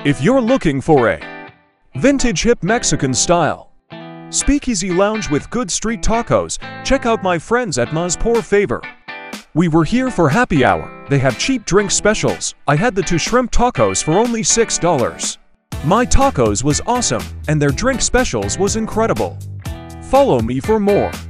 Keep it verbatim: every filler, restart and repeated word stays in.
If you're looking for a vintage hip Mexican style speakeasy lounge with good street tacos, check out my friends at Ma's Por Favor. We were here for happy hour. They have cheap drink specials. I had the two shrimp tacos for only six dollars. My tacos was awesome, and their drink specials was incredible. Follow me for more.